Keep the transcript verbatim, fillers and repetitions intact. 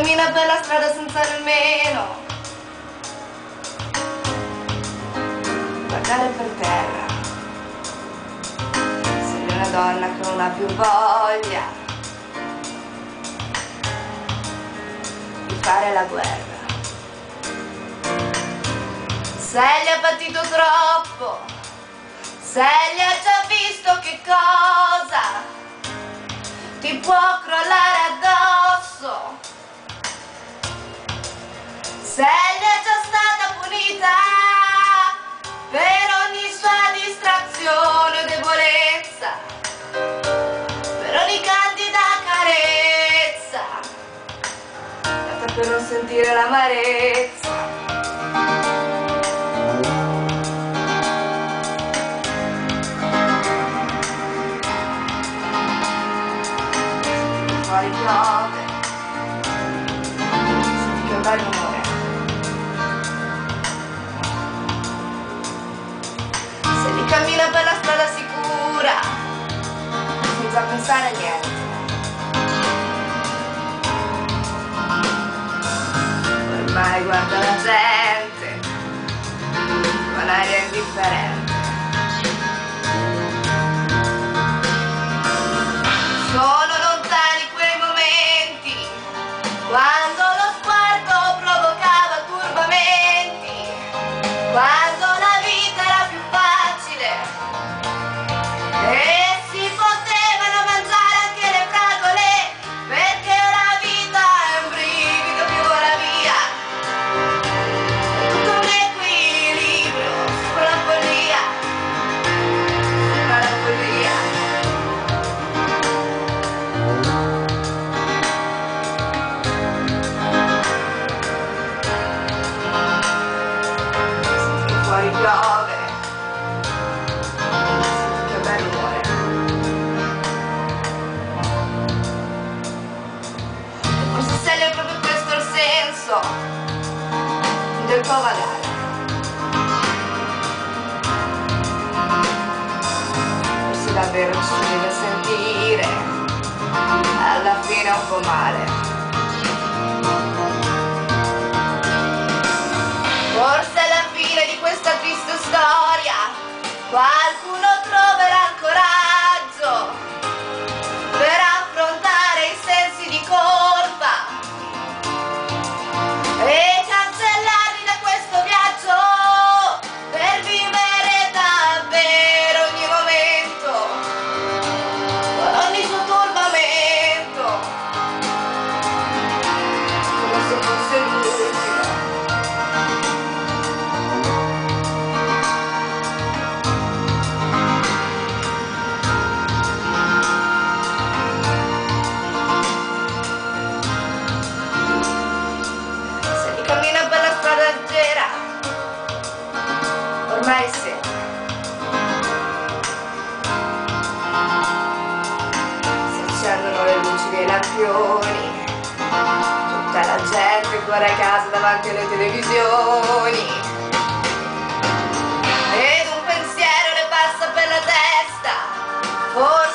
cammina per la strada senza nemmeno guardare per terra. Sei una donna che non ha più voglia di fare la guerra. Se gli ha patito troppo, se gli ha già visto che cosa ti può crollare addosso, se gli è già stata punita per ogni sua distrazione o debolezza, per ogni candida carezza, fatta per non sentire l'amarezza. Fuori piove, senti che bel rumore. Se mi cammina per la strada sicura, senza pensare a niente, ormai guarda la gente con aria indifferente. Sono lontani quei momenti quando lo sguardo provocava turbamenti, quando la vita era più facile e si potevano mangiare anche le fragole, perché la vita è un brivido che vola via, tutto un equilibrio sopra la follia, sopra la follia. Fuori piove, senti che bel rumore. E forse se è proprio questo il senso del tuo vagare. Forse davvero ci si deve sentire alla fine un po' male. Forse alla fine di questa triste storia qualcuno troverà il coraggio per affrontare i sensi di colpa e cancellarli da questo viaggio, per vivere davvero ogni momento con ogni suo turbamento, come se fosse l'ultimo. Cammina per la strada leggera, ormai è sera. Si accendono le luci dei lampioni, tutta la gente corre a casa davanti alle televisioni, ed un pensiero le passa per la testa, forse